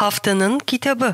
Haftanın kitabı.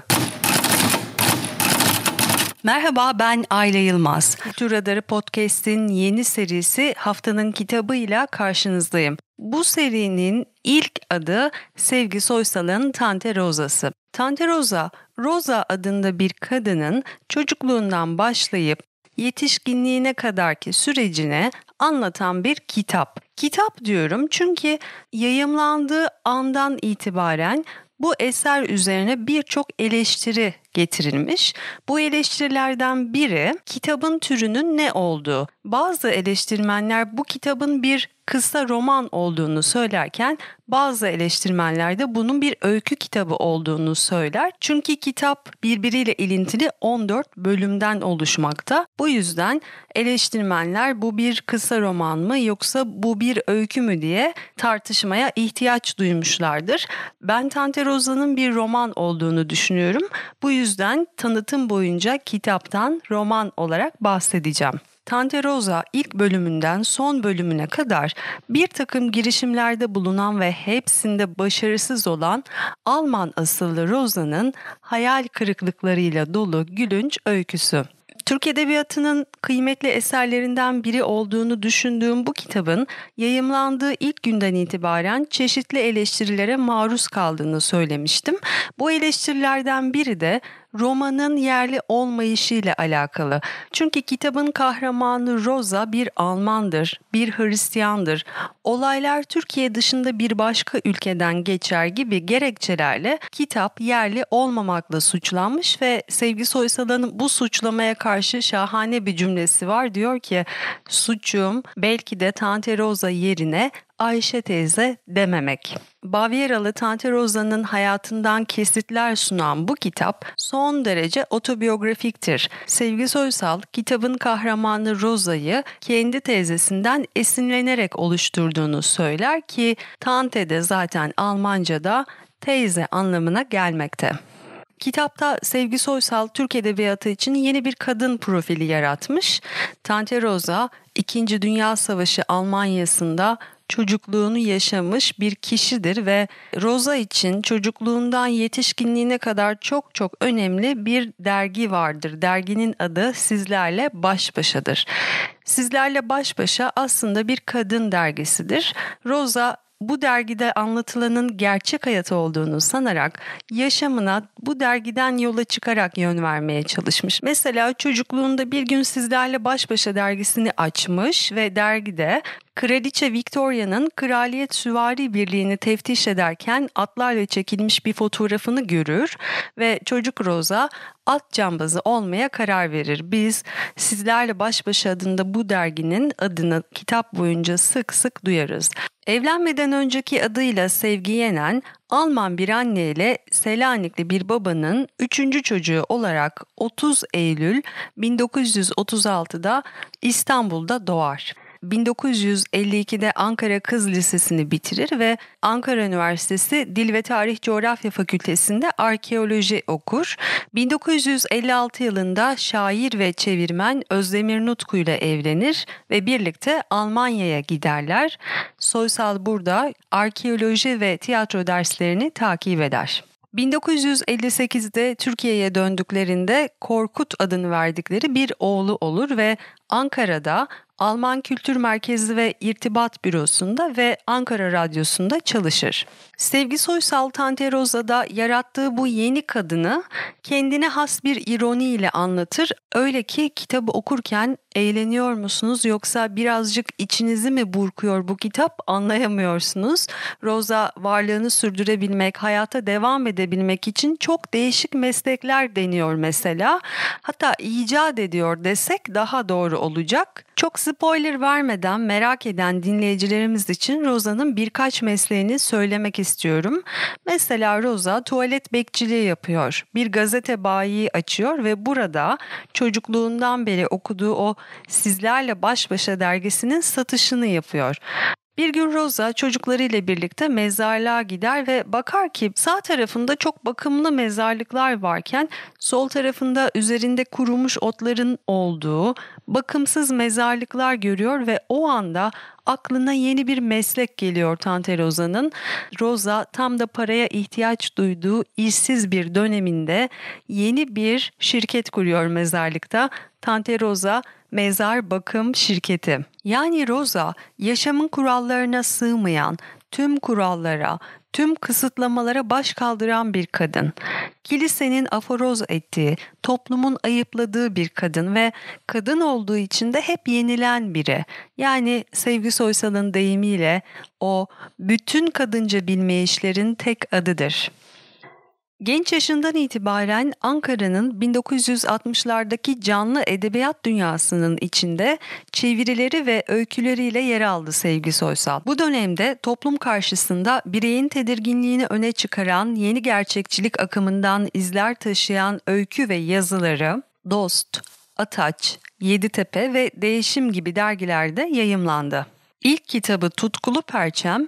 Merhaba, ben Ayla Yılmaz. Kültür Radarı Podcast'in yeni serisi Haftanın Kitabı'yla karşınızdayım. Bu serinin ilk adı Sevgi Soysal'ın Tante Roza'sı. Tante Roza, Roza adında bir kadının çocukluğundan başlayıp yetişkinliğine kadarki sürecini anlatan bir kitap. Kitap diyorum çünkü yayımlandığı andan itibaren bu eser üzerine birçok eleştiri getirilmiş. Bu eleştirilerden biri kitabın türünün ne olduğu. Bazı eleştirmenler bu kitabın bir kısa roman olduğunu söylerken bazı eleştirmenler de bunun bir öykü kitabı olduğunu söyler. Çünkü kitap birbiriyle ilintili 14 bölümden oluşmakta. Bu yüzden eleştirmenler bu bir kısa roman mı yoksa bu bir öykü mü diye tartışmaya ihtiyaç duymuşlardır. Ben Tante Roza'nın bir roman olduğunu düşünüyorum. Bu yüzden tanıtım boyunca kitaptan roman olarak bahsedeceğim. Tante Roza ilk bölümünden son bölümüne kadar bir takım girişimlerde bulunan ve hepsinde başarısız olan Alman asıllı Roza'nın hayal kırıklıklarıyla dolu gülünç öyküsü. Türk Edebiyatı'nın kıymetli eserlerinden biri olduğunu düşündüğüm bu kitabın yayımlandığı ilk günden itibaren çeşitli eleştirilere maruz kaldığını söylemiştim. Bu eleştirilerden biri de romanın yerli olmayışıyla alakalı. Çünkü kitabın kahramanı Roza bir Almandır, bir Hristiyandır. Olaylar Türkiye dışında bir başka ülkeden geçer gibi gerekçelerle kitap yerli olmamakla suçlanmış ve Sevgi Soysal'ın bu suçlamaya karşı şahane bir cümlesi var. Diyor ki, suçum belki de Tante Roza yerine Ayşe teyze dememek. Bavyeralı Tante Roza'nın hayatından kesitler sunan bu kitap son derece otobiyografiktir. Sevgi Soysal kitabın kahramanı Roza'yı kendi teyzesinden esinlenerek oluşturduğunu söyler ki Tante de zaten Almanca'da teyze anlamına gelmekte. Kitapta Sevgi Soysal Türk Edebiyatı için yeni bir kadın profili yaratmış. Tante Roza, 2. Dünya Savaşı Almanya'sında çocukluğunu yaşamış bir kişidir ve Roza için çocukluğundan yetişkinliğine kadar çok çok önemli bir dergi vardır. Derginin adı Sizlerle Baş Başa'dır. Sizlerle Baş Başa aslında bir kadın dergisidir. Roza bu dergide anlatılanın gerçek hayatı olduğunu sanarak yaşamına bu dergiden yola çıkarak yön vermeye çalışmış. Mesela çocukluğunda bir gün Sizlerle Baş Başa dergisini açmış ve dergide Kraliçe Victoria'nın Kraliyet Süvari Birliği'ni teftiş ederken atlarla çekilmiş bir fotoğrafını görür ve çocuk Roza at cambazı olmaya karar verir. Biz Sizlerle Baş Başa adında bu derginin adını kitap boyunca sık sık duyarız. Evlenmeden önceki adıyla Sevgi Yenen, Alman bir anne ile Selanikli bir babanın 3. çocuğu olarak 30 Eylül 1936'da İstanbul'da doğar. 1952'de Ankara Kız Lisesi'ni bitirir ve Ankara Üniversitesi Dil ve Tarih Coğrafya Fakültesi'nde arkeoloji okur. 1956 yılında şair ve çevirmen Özdemir Nutku ile evlenir ve birlikte Almanya'ya giderler. Soysal burada arkeoloji ve tiyatro derslerini takip eder. 1958'de Türkiye'ye döndüklerinde Korkut adını verdikleri bir oğlu olur ve Ankara'da Alman Kültür Merkezi ve İrtibat Bürosu'nda ve Ankara Radyosu'nda çalışır. Sevgi Soysal Tante Roza'da yarattığı bu yeni kadını kendine has bir ironiyle anlatır. Öyle ki kitabı okurken eğleniyor musunuz yoksa birazcık içinizi mi burkuyor bu kitap anlayamıyorsunuz. Roza varlığını sürdürebilmek, hayata devam edebilmek için çok değişik meslekler deniyor mesela. Hatta icat ediyor desek daha doğru olacak. Çok spoiler vermeden merak eden dinleyicilerimiz için Roza'nın birkaç mesleğini söylemek istiyorum. Mesela Roza tuvalet bekçiliği yapıyor. Bir gazete bayi açıyor ve burada çocukluğundan beri okuduğu o Sizlerle Baş Başa dergisinin satışını yapıyor. Bir gün Rosa çocuklarıyla birlikte mezarlığa gider ve bakar ki sağ tarafında çok bakımlı mezarlıklar varken sol tarafında üzerinde kurumuş otların olduğu bakımsız mezarlıklar görüyor ve o anda aklına yeni bir meslek geliyor Tante Rosa'nın. Rosa tam da paraya ihtiyaç duyduğu işsiz bir döneminde yeni bir şirket kuruyor mezarlıkta. Tante Rosa Mezar Bakım Şirketi. Yani Rosa yaşamın kurallarına sığmayan, tüm kurallara, tüm kısıtlamalara baş kaldıran bir kadın. Kilisenin aforoz ettiği, toplumun ayıpladığı bir kadın ve kadın olduğu için de hep yenilen biri. Yani Sevgi Soysal'ın deyimiyle o bütün kadınca bilmeyişlerin tek adıdır. Genç yaşından itibaren Ankara'nın 1960'lardaki canlı edebiyat dünyasının içinde çevirileri ve öyküleriyle yer aldı Sevgi Soysal. Bu dönemde toplum karşısında bireyin tedirginliğini öne çıkaran yeni gerçekçilik akımından izler taşıyan öykü ve yazıları Dost, Ataç, Yeditepe ve Değişim gibi dergilerde yayımlandı. İlk kitabı Tutkulu Perçem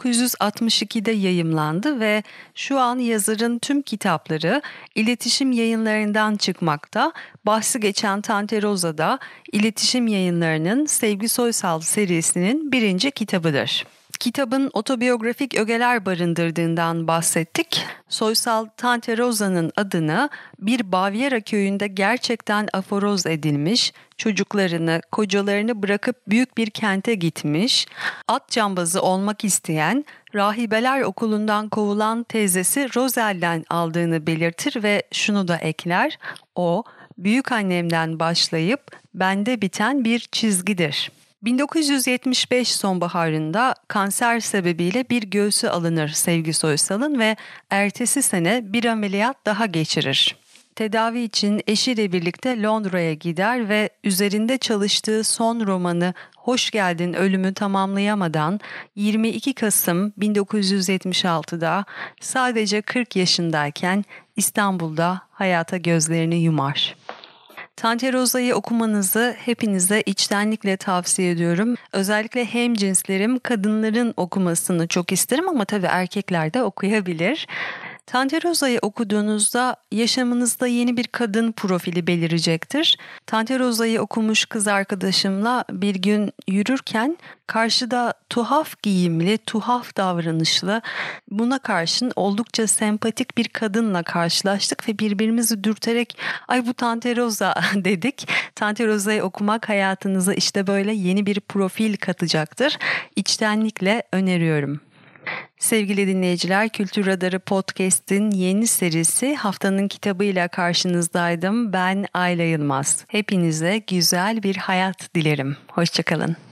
1962'de yayımlandı ve şu an yazarın tüm kitapları iletişim yayınlarından çıkmakta. Bahsi geçen Tante Rosa da iletişim yayınlarının Sevgi Soysal serisinin birinci kitabıdır. Kitabın otobiyografik ögeler barındırdığından bahsettik. Soysal Tante Rosa'nın adını bir Bavyera köyünde gerçekten aforoz edilmiş, çocuklarını, kocalarını bırakıp büyük bir kente gitmiş, at cambazı olmak isteyen, rahibeler okulundan kovulan teyzesi Rosel'den aldığını belirtir ve şunu da ekler, o büyük annemden başlayıp bende biten bir çizgidir. 1975 sonbaharında kanser sebebiyle bir göğsü alınır Sevgi Soysal'ın ve ertesi sene bir ameliyat daha geçirir. Tedavi için eşiyle birlikte Londra'ya gider ve üzerinde çalıştığı son romanı Hoş Geldin Ölümü tamamlayamadan 22 Kasım 1976'da sadece 40 yaşındayken İstanbul'da hayata gözlerini yumar. Tante Rosa'yı okumanızı hepinize içtenlikle tavsiye ediyorum. Özellikle hemcinslerim kadınların okumasını çok isterim ama tabii erkekler de okuyabilir. Tante Rosa'yı okuduğunuzda yaşamınızda yeni bir kadın profili belirecektir. Tante Rosa'yı okumuş kız arkadaşımla bir gün yürürken karşıda tuhaf giyimli, tuhaf davranışlı, buna karşın oldukça sempatik bir kadınla karşılaştık ve birbirimizi dürterek "Ay bu Tante Rosa" dedik. Tante Rosa'yı okumak hayatınıza işte böyle yeni bir profil katacaktır. İçtenlikle öneriyorum. Sevgili dinleyiciler, Kültür Radarı Podcast'in yeni serisi Haftanın Kitabı'yla karşınızdaydım. Ben Ayla Yılmaz. Hepinize güzel bir hayat dilerim. Hoşça kalın.